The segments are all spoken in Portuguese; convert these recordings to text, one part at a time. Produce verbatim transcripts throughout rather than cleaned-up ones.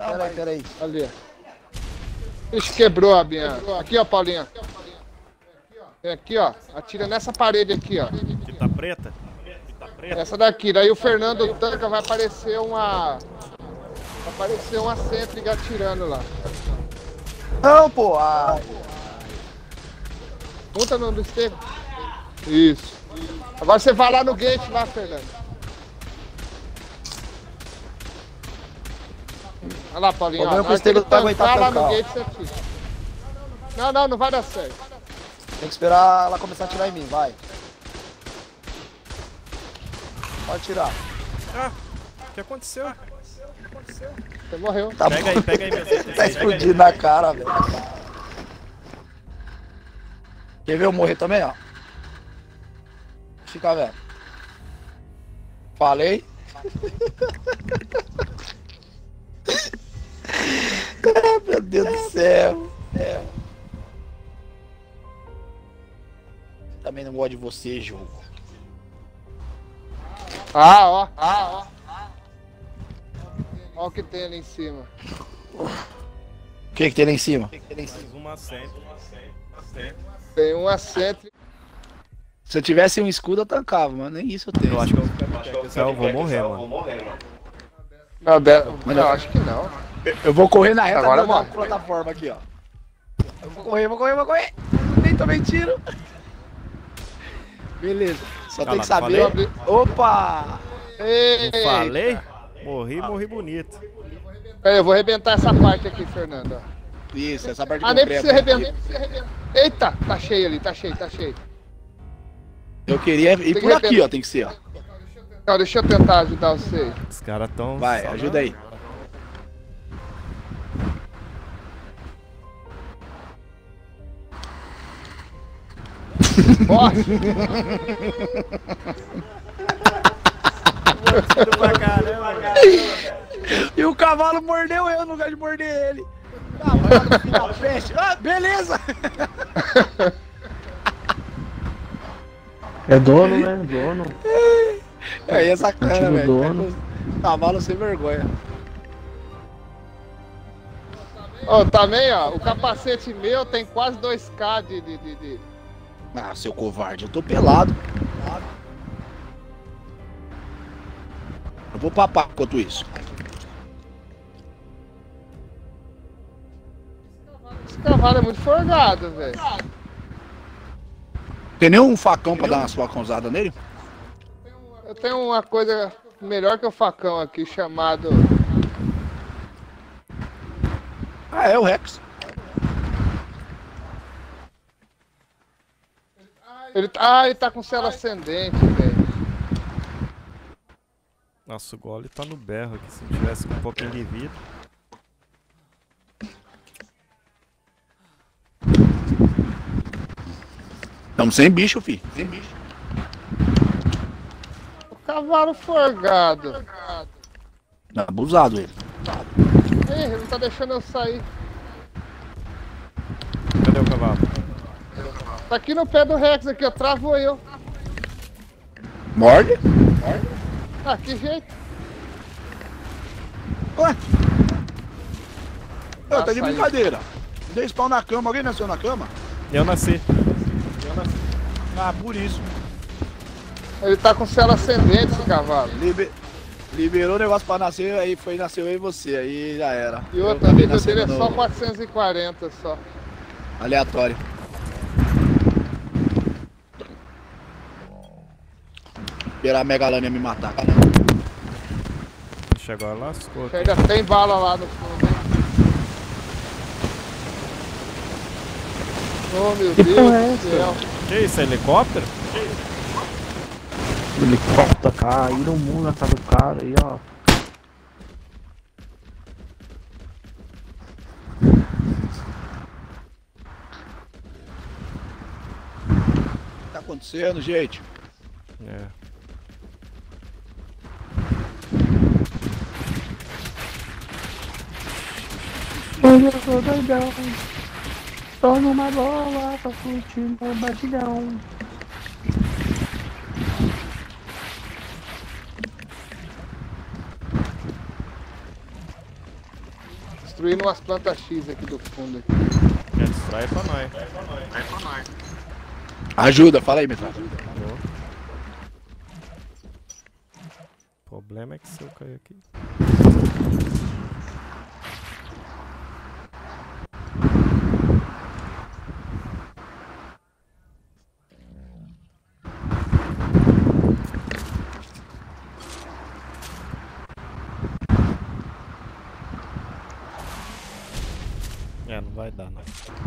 Peraí, peraí. Ali. Ixi, quebrou a minha. Aqui, ó, Paulinha. Vem aqui, ó. Atira nessa parede aqui, ó. Fita preta? Fita preta? Essa daqui. Daí o Fernando tanca, vai aparecer uma... Vai aparecer uma cêntriga atirando lá. Não, pô. Ah, Monta no esteiro. Isso. Agora você vai lá no gate, lá, Fernando. Olha lá, Paulinho. O problema é que o ó, esteiro não vai aguentar tancar lá tancar, no ó. gate, você atira. Não, não, não vai dar certo. tem que esperar ela começar a atirar em mim, vai. Pode atirar. Ah, o que aconteceu? Você morreu. Tá Pega bom. aí, pega aí, meu Deus. Tá explodindo na cara, velho. Quer ver eu morrer também, ó? Fica vendo. Falei. Ah, meu Deus do céu. É. Também não gosto de você, jogo. Ah, ó. Ah, ó. Ó o que tem ali em cima. O que que tem lá em cima? Mais uma cento. Tem um assento. Se eu tivesse um escudo eu tancava, mas nem isso eu tenho. Eu acho que eu, eu vou morrer, mano. Não, Be- não, acho que não. Eu vou correr na reta Agora da morre. plataforma aqui, ó. Eu vou correr, vou correr, vou correr. Nem tomei tiro. Beleza. Só Ah tem lá, que saber. falei. Opa! Ei, Não falei? Morri, morri bonito. Peraí, eu vou arrebentar essa parte aqui, Fernando. ó. Isso, essa parte Ah, que nem eu precisa prego. arrebentar. Eita, tá cheio ali, tá cheio, tá cheio. Eu queria ir Tem por que aqui, ó. Tem que ser, ó. Não, deixa eu tentar ajudar você. Os caras tão... Vai, só ajuda na- aí. Morre! Tiro pra caramba, cara. E o cavalo mordeu eu no lugar de morder ele. Ah, vai lá no final, fecha. Ah, beleza! É dono, né? Dono. Aí é sacana, Antigo velho. dono. Cavalo sem vergonha. Ó, também, ó, o capacete meu tem quase dois K de, de, de, de- Ah, seu covarde, eu tô pelado. Eu vou papar enquanto isso. Esse cavalo é muito forgado, velho. Tem nenhum facão pra dar umas facãozadas nele? Eu tenho uma coisa melhor que o facão aqui, chamado... Ah, é o Rex. Ele, ah, ele tá com cela ascendente, velho. Nossa, o gole tá no berro aqui. Se tivesse com um pouquinho de vida. Tamo sem bicho, fi. Sem bicho. O cavalo forgado. Não, abusado ele. Ih, ele não tá deixando eu sair. Cadê o cavalo? Tá aqui no pé do Rex, aqui, ó. Travou eu. Morde? Ah, que jeito. Ué? Ô, tá de Nossa, brincadeira. Dei spawn na cama. Alguém nasceu na cama? Eu nasci. Ah, por isso. Ele tá com cela ascendente, esse cavalo. Liber... Liberou o negócio pra nascer, aí foi, nasceu eu e você, aí já era. E Eu outra, a acabei vida dele é nascendo só no- quatrocentos e quarenta, só. Aleatório. Esperar a Megalânia me matar. Ixi, agora lascou aqui. Ainda tem bala lá no fundo, hein? Oh, meu Que Deus porra é do essa? céu. Que isso, é helicóptero? Helicóptero caíram o mundo na casa do cara aí, ó. O que tá acontecendo, gente? É. Hoje eu sou doidão. Tô numa bola, tô curtindo o batidão. destruindo umas plantas X aqui do fundo. Aqui. É, destrói pra nós. Ajuda, fala aí, Metralha. O problema é que se eu cair aqui... É, não vai dar, não.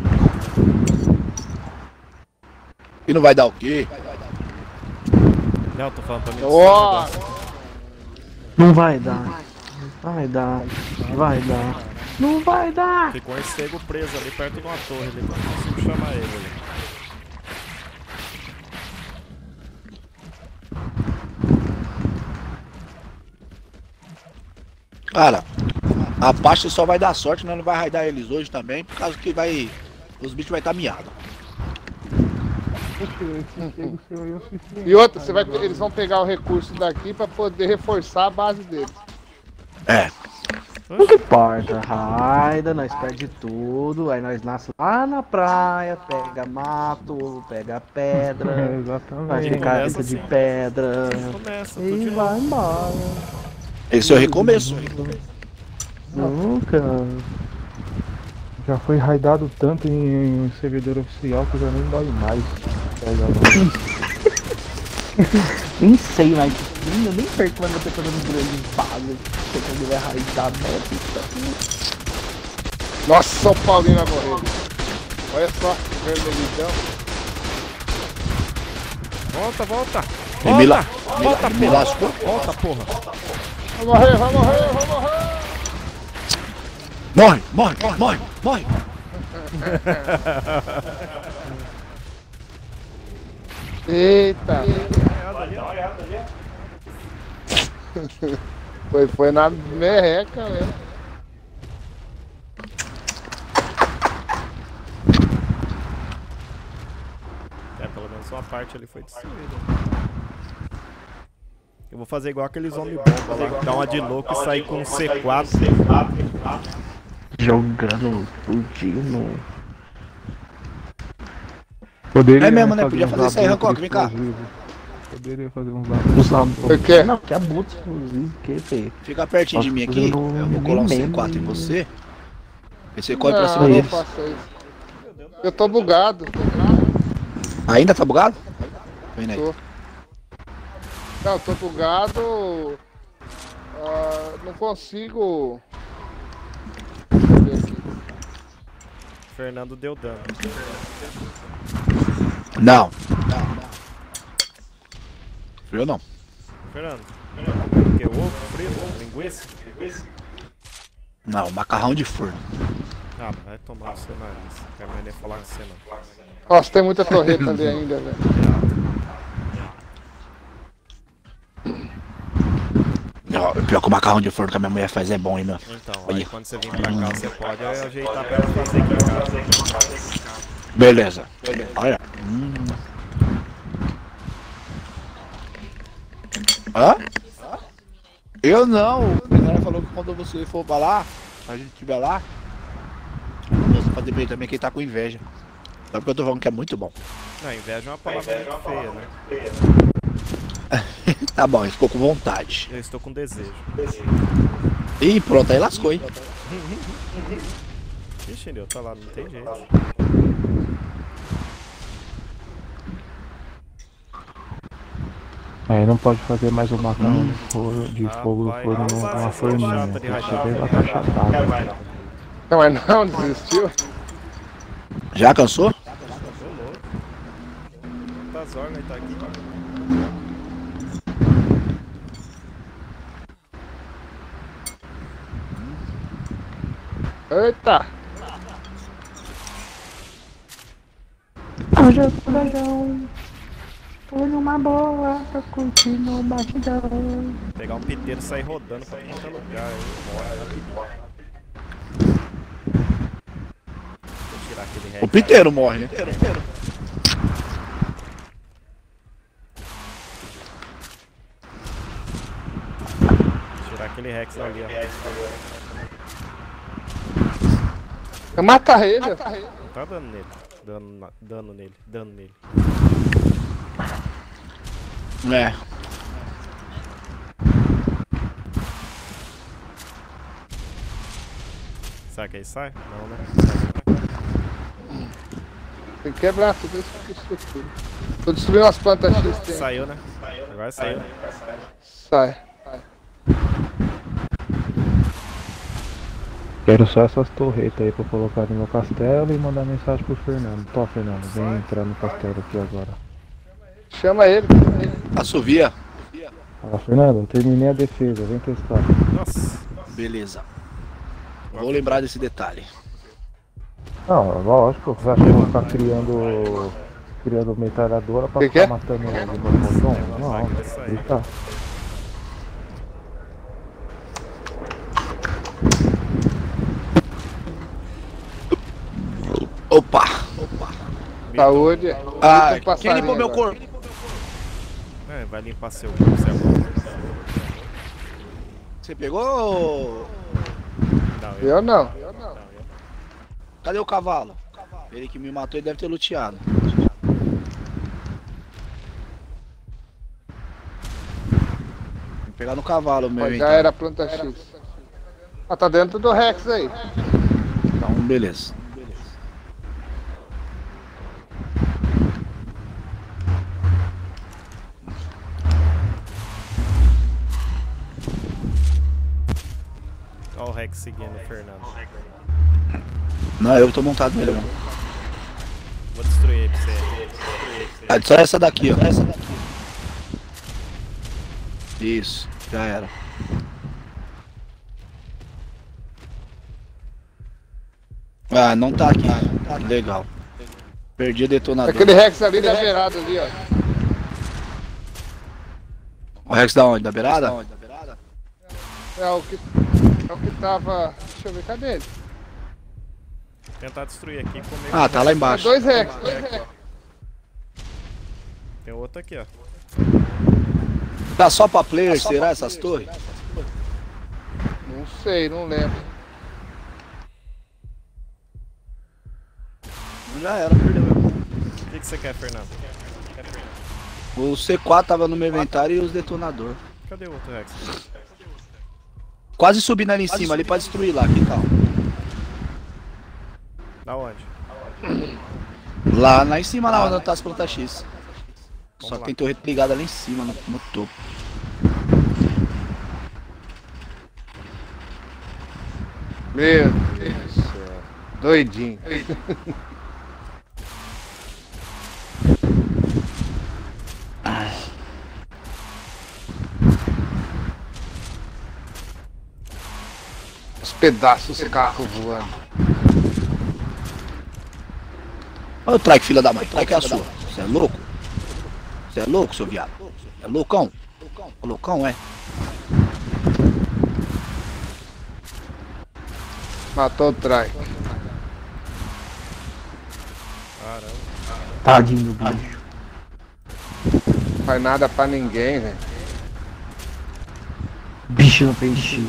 E não vai dar o quê? Não, tô falando pra mim. Ó! Não vai dar. Não vai dar. Vai dar. Não vai dar. Ficou um estego preso ali perto de uma torre ali, não consigo chamar ele ali. Cara, a Pacha só vai dar sorte, né? Não vai raidar eles hoje também, por causa que vai. Os bichos vai estar miados. E outra, você vai ter- eles vão pegar o recurso daqui pra poder reforçar a base deles. É. Não importa, raida, nós perde tudo, aí nós nasce lá na praia, pega mato, pega pedra, É, faz exatamente. picareta Começa de assim. pedra Começa, tudo e de novo. vai embora. Esse é o recomeço. Nunca. Já foi raidado tanto em, em servidor oficial que já nem dói mais. Pega lá. Nem sei, mas nem- eu nem perco quando eu tô fazendo grandes bases. Sei que ele vai raidar meta. Nossa, o Paulinho vai morrer. Olha só, vermelhidão. Volta, volta! Ele me, la... Volta! me, Volta, la... me porra! lascou. Volta, porra! Vai morrer, vai morrer, vai morrer. Morre, morre, morre, morre. Eita. Foi, foi na merreca, né? É, pelo menos uma parte ali foi destruída. Eu vou fazer igual aqueles homens bomba lá, dar uma de louco e sair com um C quatro. Jogando, fugindo. Poderia É mesmo, né? fazer Podia uns fazer isso aí, abutres Hancock, vem cá. explosivos. Poderia fazer uns abutres. Usar Por quê? Não, que abutre exclusivo, que feio. Fica pertinho de mim aqui. Nossa, Eu vou colar um nem C quatro em lembro. você. E você corre pra Não, cima não deles. faça isso. Eu tô bugado. Ainda tá bugado? Vem aí. Tô. Não, eu tô bugado. Ah, não consigo. Deixa eu ver aqui. Fernando deu dano. Não. Não, não. Frio não. Fernando, o que? Ovo, frito, linguiça? Não, macarrão de forno. Ah, mas vai tomar no seu nariz. Não quero mais nem falar com você não. Nossa, tem muita torreta ali ainda, velho. Ó, pior que o macarrão de forno que a minha mulher faz é bom, hein, meu? Então, Olha. aí quando você vir pra cá, você pode ajeitar pra ela fazer aqui em casa. Beleza. Olha. Hum. Hã? Eu não. O cara falou que quando você for pra lá, a gente estiver lá, você fazer bem também quem tá com inveja. Só porque eu tô falando que é muito bom. Não, inveja é uma palavra muito feia, né? Tá bom, ele ficou com vontade. Eu estou com desejo. Ih, pronto, aí lascou, hein? Ixi, Nil, tá lá, não tem jeito. Aí não pode fazer mais o macarrão de fogo, de Ah, fogo do vai. forno Ah, numa vai, forninha. chata de Tem que rachar. ser bem batachatado. Não, mas não, desistiu. Já cansou? Tô louco. Tá zorna, tá aqui. Eita. Hoje eu tô legal. Tô numa boa, tô curtindo o batidão. Pegar um piteiro e sair rodando pra qualquer lugar aí. Morre. Vou tirar aquele resto. O piteiro morre, né? Tirar aquele Rex ali, ó. Mata ele. Não tá dando nele. Dano, na- dano nele. Dano nele. É. Será que aí sai? Não, né? Tem que quebrar tudo isso aqui, estrutura. Tô destruindo as plantas X. Tem. Saiu, né? Agora saiu. Sai. Quero só essas torretas aí pra colocar no meu castelo e mandar mensagem pro Fernando. Tó, Fernando, vem entrar no castelo aqui agora. Chama ele. Assovia. Fala, Fernando, eu terminei a defesa, vem testar. Nossa. Beleza. Vou lembrar desse detalhe. Não, lógico, você acha que eu vou ficar criando. criando metralhadora pra Que que ficar é? matando de botão? Não, vai, não, vai sair. brincar. Opa! Opa! Saúde. Ah, Limpa o quem limpou meu agora. corpo? É, vai limpar seu céu. Você pegou? Não, eu. Eu não. Não, eu. Cadê o cavalo? Ele que me matou, ele deve ter luteado. Vou pegar no cavalo, meu. Mas já então. era planta X. Ah, tá dentro do Rex aí. Então, beleza. Olha o Rex seguindo o Fernando. Não, eu tô montado nele, não. Vou destruir ele pra você. Ah, só essa daqui, ó. Essa daqui. Isso, já era. Ah, não tá aqui. Legal. Perdi o detonador. Aquele Rex ali da beirada ali, ó. O Rex da onde? Da beirada? É o que. É o que tava. Deixa eu ver, cadê ele? Tentar destruir aqui comigo. Ah, tá lá É embaixo. dois Rex, dois Rex. Tem outro aqui, ó. Tá só pra player, será essas torres? Não sei, não lembro. Já era, perdeu. O que, que você quer, Fernando? O C quatro tava no meu inventário e os detonador. Cadê o outro Rex? Quase subindo ali em cima, ali pra destruir lá, que tal? Da onde? Lá, lá em cima, lá onde tá as plantas X. Só Vamos que lá. tem torreta ligada lá em cima, no, no topo. Meu Deus do céu. Doidinho. Os pedaços do carro voando. Olha o trike, filha da mãe. Trike é a sua. Você é louco? Você é louco, seu viado? É loucão? É loucão, é? Matou o trike. Caramba. Tadinho do bicho. Não faz nada pra ninguém, velho. Bicho no peixe.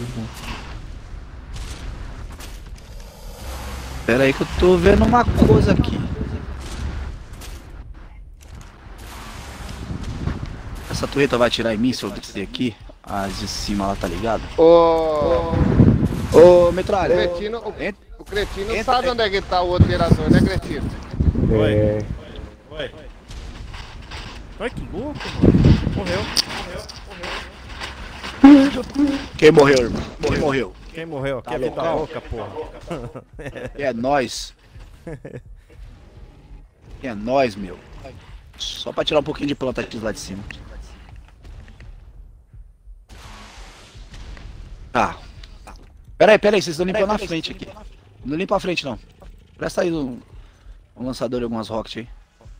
Pera aí que eu tô vendo uma coisa aqui. Essa torreta vai atirar em mim se eu descer aqui? As de cima lá, tá ligado? O, Ô, o metralha. cretino, o, Entra. o cretino Entra, sabe entra. onde é que tá o outro gerador, né, cretino? É, Oi. Ai, que louco, mano. Morreu. Quem morreu, irmão? Quem morreu? Quem morreu? Tá que vida loucão? louca, porra. É nós. É nós, meu. Só pra tirar um pouquinho de planta aqui lá de cima. Tá. Pera aí, pera aí, vocês estão limpando na frente aqui. Não limpa a frente, não. Presta aí um, um lançador e algumas rockets aí.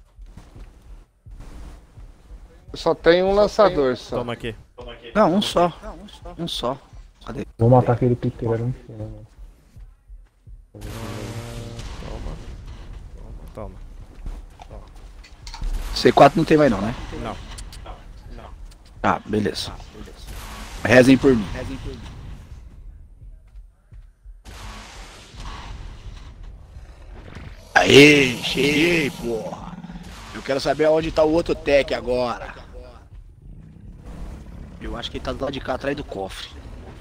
Só tem um lançador só. Toma aqui. Não, um só. Um só. Cadê? vou matar aquele piteiro ali em cima. Toma. Toma. C quatro não tem mais não, né? Não. Tá, beleza. Rezem por mim. Aê, cheguei, porra. Eu quero saber aonde tá o outro tech agora. Eu acho que ele tá do lado de cá, atrás do cofre.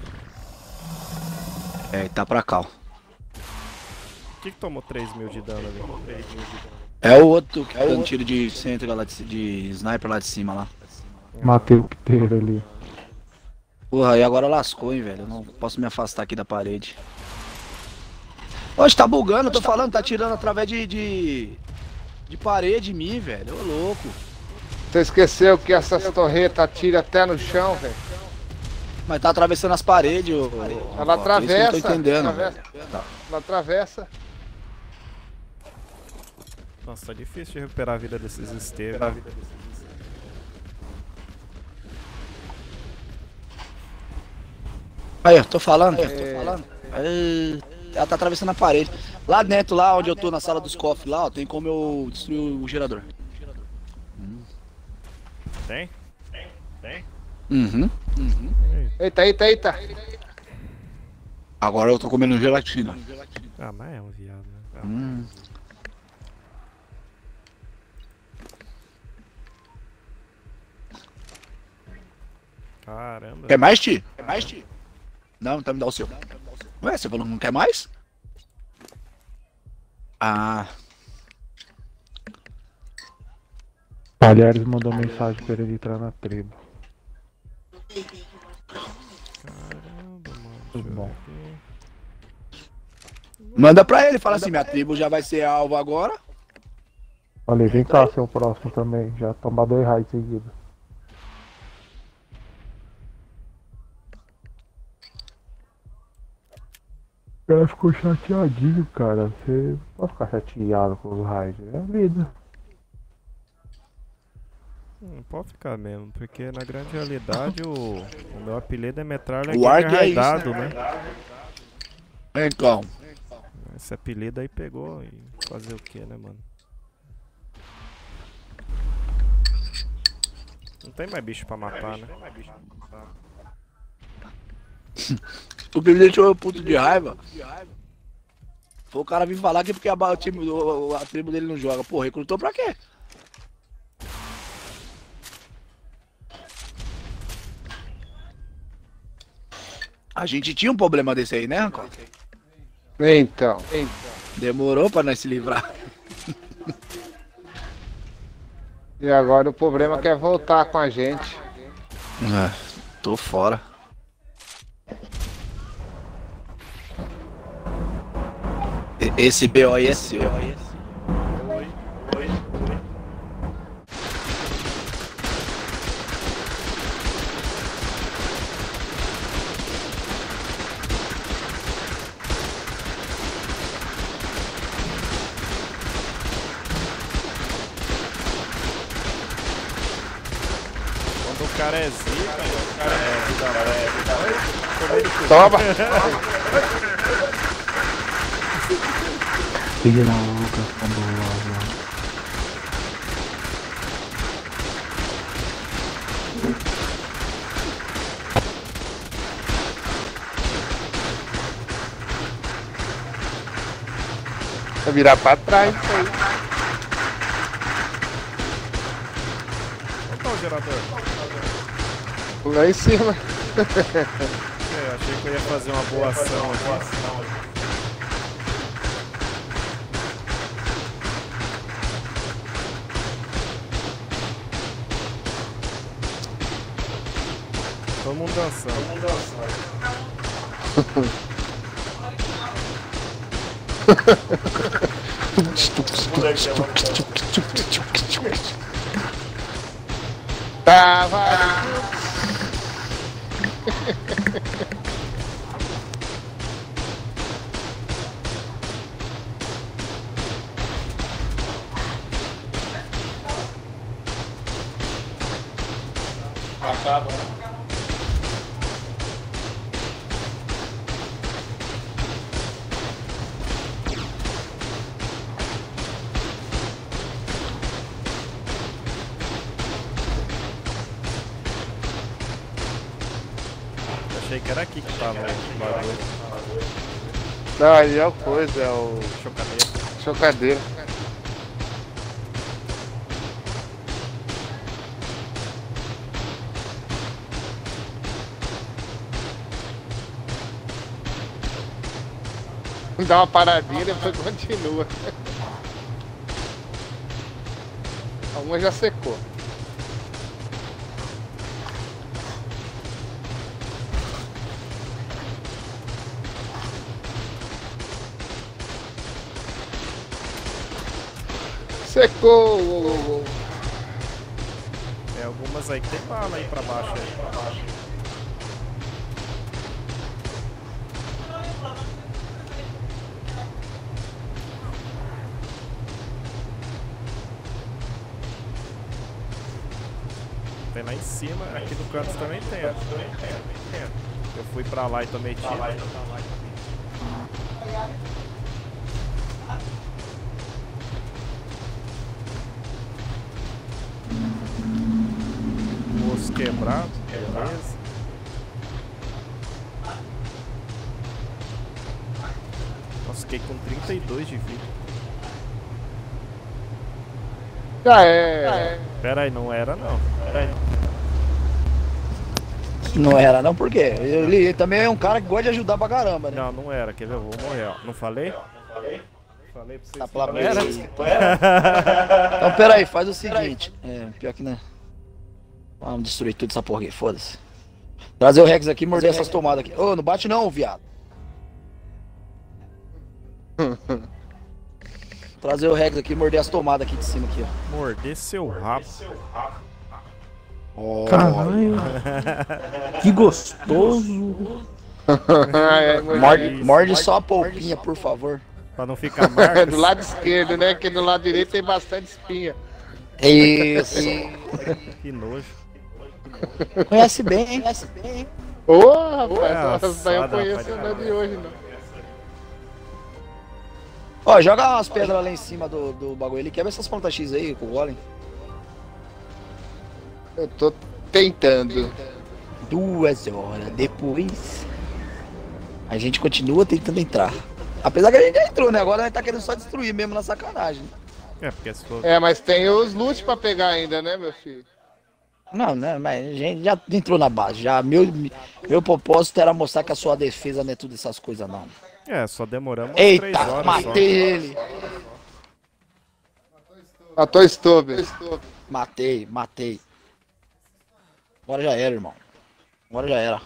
É, ele tá pra cá, ó. O que que tomou três mil de dano ali? três mil de dano. É o outro que tá dando tiro de centro lá de, de sniper lá de cima lá. Matei o piteiro ali. Porra, e agora lascou, hein, velho. Eu não posso me afastar aqui da parede. Oxe, tá bugando, eu tô falando, tá tirando através de, de. de parede em mim, velho. Ô louco. Você esqueceu que essas torretas atiram até no chão, velho? Mas tá atravessando as paredes, ô. Ela atravessa. É isso que eu não tô entendendo, atravessa, velho. Tá. Ela atravessa. Nossa, tá difícil de recuperar a vida desses esteiros. Aí, eu tô falando, eu tô falando. É, ela tá atravessando a parede. Lá dentro, lá onde eu tô, na sala dos cofres, lá, ó, tem como eu destruir o gerador. Tem? Tem? Uhum, uhum. Eita, eita, eita. Agora eu tô comendo gelatina. Ah, mas é um viado, né? Ah. Hum. Caramba. Quer mais, Ti? Quer mais, Ti? Não, então me dá o seu. Ué, você falou que não quer mais? Ah. Palhares mandou mensagem pra ele entrar na tribo. Caramba, mano. Tudo bom. Manda pra ele, fala assim, minha tribo já vai ser alvo agora. Olha aí, vem cá, seu próximo também. Já toma dois raios seguidos. O cara ficou chateadinho, cara. Você não pode ficar chateado com os raios. É a vida. Não pode ficar mesmo, porque na grande realidade o, o meu apelido é Metralha O Arg é isso, raidado, né? Então. Esse apelido aí pegou e fazer o que, né, mano? Não tem mais bicho pra matar, né? O que me deixou puto de raiva foi o cara vir falar que porque a, o time, o- a tribo dele não joga. Pô, recrutou pra quê? A gente tinha um problema desse aí, né, Rancor? Então. Demorou pra nós se livrar. E agora o problema é que é voltar com a gente. É, tô fora. E- Esse B O aí é seu. Quando o cara é zica, o cara é vida leve. Toma! Filha da louca, fabulosa. Vai virar pra trás isso aí. Onde tá o gerador? Lá em cima. É, eu achei que eu ia fazer uma boa ação aqui. Todo mundo dançando. Todo mundo dançando. Tava. Achei que era aqui que tava o bagulho. Não, aí é o coisa, é o. Chocadeira. Chocadeira. Dá uma paradinha e depois continua. Uma já secou. Secou! Tem algumas aí que tem bala aí pra baixo. Aí. Pra baixo. Tem lá em cima, aqui no canto também tem. Eu fui pra lá e tomei tiro. Osso quebrado, beleza. Nossa, fiquei com trinta e dois de vida. Já é. Já é. Pera aí, não era não. Pera aí. Não era não, por quê? Ele, ele também é um cara que gosta de ajudar pra caramba, né? Não, não era, quer ver? Eu vou morrer, ó. Não falei? Falei? Falei pra vocês. Tá pela que não era. Então pera aí, faz o seguinte. É, pior que né. Vamos destruir tudo essa porra aqui, foda-se. Trazer o Rex aqui e morder essas tomadas aqui. Ô, não bate não, viado. Trazer o Rex aqui e morder as tomadas aqui de cima aqui, ó. Morder seu rabo. Oh. Caralho. Que gostoso. Morde, morde só a polpinha, por favor. Pra não ficar marcas. Do lado esquerdo, né? Que do lado direito tem bastante espinha. Isso. Que nojo. Conhece bem, hein? Conhece bem, hein? Ô, rapaz, Nossa, essas daí eu nada, conheço, rapaz. não é de hoje, não. Ó, joga umas pedras lá em cima do, do bagulho ali. Quebra essas pontas X aí com o golem. Eu tô tentando. Duas horas depois, a gente continua tentando entrar. Apesar que a gente já entrou, né? Agora a gente tá querendo só destruir mesmo na sacanagem. É, porque se for. É, mas tem os loot pra pegar ainda, né, meu filho? Não, né? Mas a gente já entrou na base. Já meu, meu propósito era mostrar que a sua defesa não é tudo essas coisas, não. É, só demoramos umas três Eita, horas matei só. ele. Matou Stube. Matei, matei. Agora já era, irmão. Agora já era.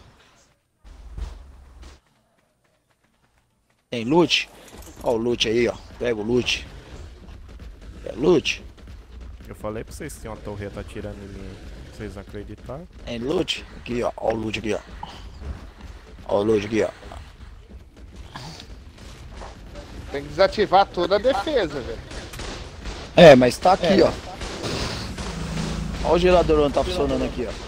Tem loot? Ó o loot aí, ó. Pega o loot. É loot? Eu falei pra vocês que tem uma torreta atirando em mim. Vocês não acreditaram? Tem loot? Aqui, ó. Ó o loot aqui, ó. Ó o loot aqui, ó. Tem que desativar toda a defesa, velho. É, mas tá aqui, ó. Ó o gerador onde tá funcionando aqui, ó.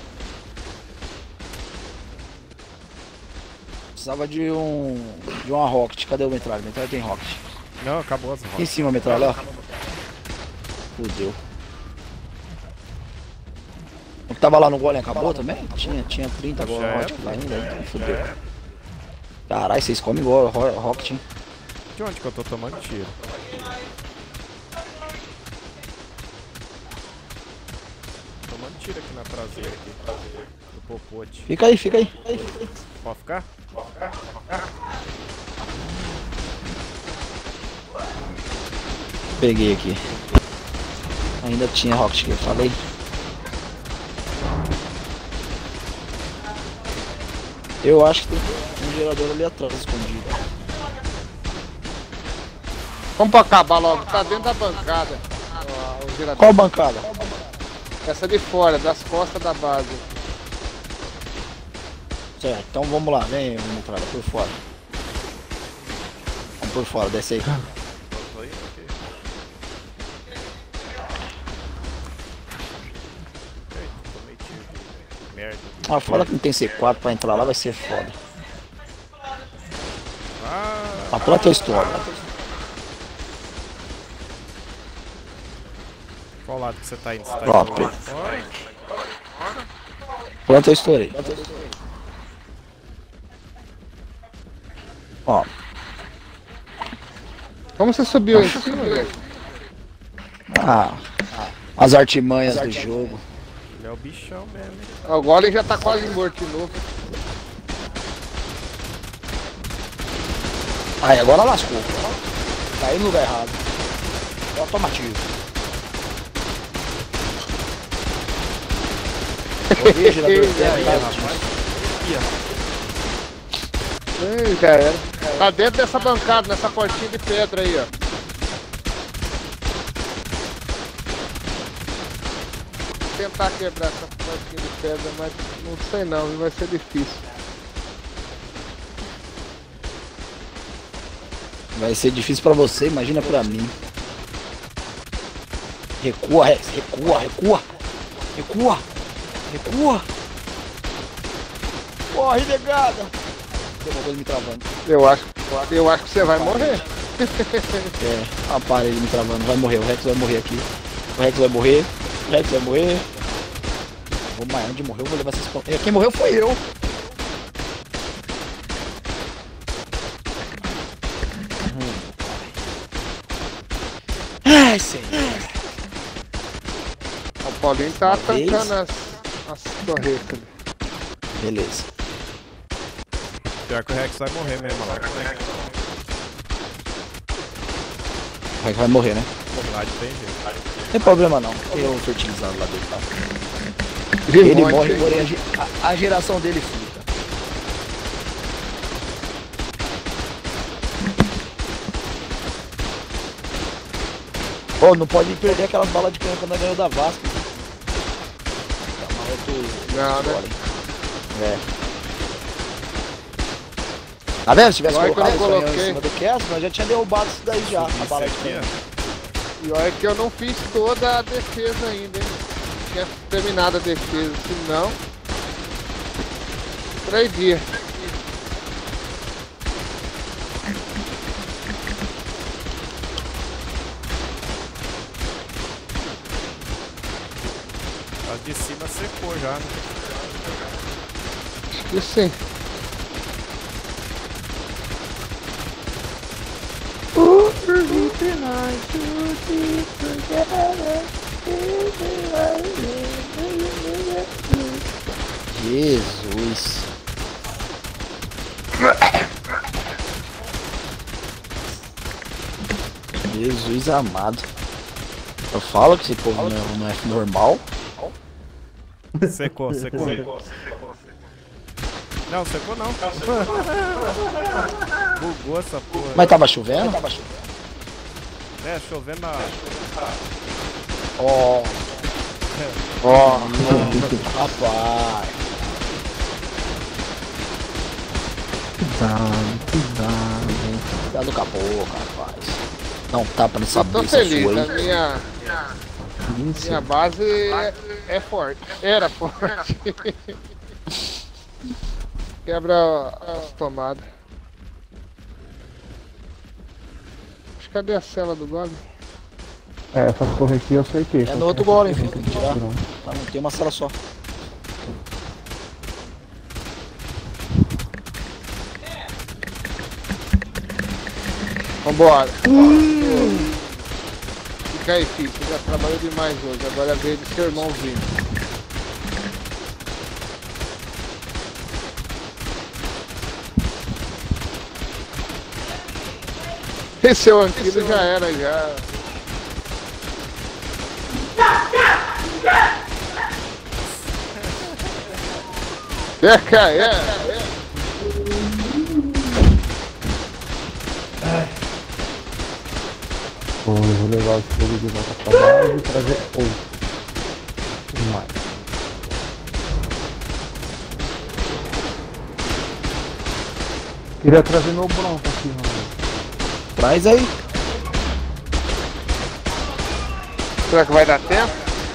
Precisava de um... de uma rocket. Cadê o metralha? Metralha tem rocket. Não, acabou as Aqui em rodas. cima, metralha, ó. Fudeu. O que tava lá no golem acabou também? Tinha, tinha trinta agora Já era. rocket lá ainda, então fudeu. Caralho, vocês comem igual ro- rocket, hein? De onde que eu tô tomando tiro? Tomando tiro aqui na traseira aqui. Do popote. Fica aí, fica aí. Pode ficar? Peguei aqui. Ainda tinha rocket que eu falei. Eu acho que tem um gerador ali atrás escondido. Vamos pra acabar logo, tá dentro da bancada. Ó, o gerador. Qual bancada? Essa de fora, das costas da base. Certo, então vamos lá, vem, metralha, por fora. Vamos por fora, desce aí. Tomei tiro de merda. Ah, fala que não tem C quatro pra entrar lá, vai ser foda. Ah, A própria história. qual lado que você tá indo? Você tá Pronto. indo lá fora? Pronto, eu estourei. Ó. Como você subiu em cima, velho? Ah, as artimanhas do jogo. Ele é o bichão mesmo, hein? O Golem já tá quase morto de novo. Aí, agora lascou. Caiu no lugar errado. É automatismo. Ouvi, gerador de terra aí, rapaz. Ih, já era. Tá dentro dessa bancada, nessa portinha de pedra aí, ó. Vou tentar quebrar essa portinha de pedra, mas não sei não, vai ser difícil. Vai ser difícil pra você, imagina pra mim. Recua, Rex, recua, recua. Recua, recua. Corre, negada. Tem uma coisa me travando. Eu acho, eu acho que você vai morrer. É, a parede me travando. Vai morrer, o Rex vai morrer aqui. O Rex vai morrer. O Rex vai morrer. Vou mais onde morreu, vou levar essas pontas. Quem morreu foi eu. Ai, senhor. O Paulinho tá Uma vez. tancando as, as torretas. Beleza. Pior que o Rex vai morrer mesmo lá. O Rex vai morrer, né? Lá de tem jeito. Não tem problema não. Tem o fertilizado lá dentro, tá? Ele Monte. morre, porém a, ge- a- a geração dele fica. Pô, não pode perder aquelas balas de canhão quando nós ganhou da Vasco. Tá maluco. Não, né? É. Tá vendo? Se tivesse Olha que eu colocado não o canhão em coloquei. cima do cast, nós já tinha derrubado isso daí já. A Isso bala de aqui, canhão. ó. E olha que eu não fiz toda a defesa ainda, hein? Tinha terminado a defesa, senão... Três dias. As de cima secou já, né? Acho que sim. Jesus. Jesus amado. Eu falo que esse povo não é, não é normal. Secou, secou. Não, secou não. Bugou essa porra. Mas tava chovendo? É, chovendo na... Ó, Ó, rapaz. Cuidado, cuidado. Cuidado com a boca, rapaz. Dá um tapa nessa eu tô besta feliz. sua A aí. minha, Isso. minha base é, é forte. Era forte. Quebra as tomadas. Mas cadê a cela do golem? É, essa torre aqui eu acertei. É no outro golem, filho. Tem que tirar. Tá, não tem uma cela só. Vambora. Fica aí, filho. Você já trabalhou demais hoje. Agora é vez do seu irmãozinho. Esse seu anquilo já era, já. É, cara, é, é. Pô, eu vou levar o fogo de volta pra base e trazer outro. Mais. Queria trazer meu bronco aqui, mano. Traz aí. Será que vai dar tempo?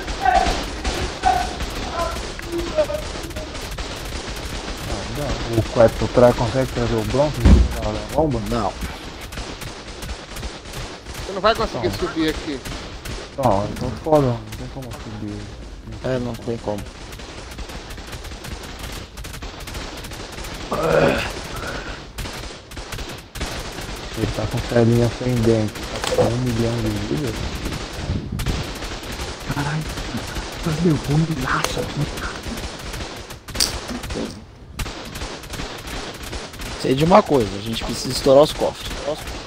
O quarto trás consegue trazer o bronco na bomba? Não. Você não vai conseguir subir aqui. Não, então foda, não tem como subir. É, não tem como. Ele tá com telinha sem dente, tá com um milhão de vidas. Caralho, mas meu ruim de laço. Sei de uma coisa, a gente precisa estourar os cofres.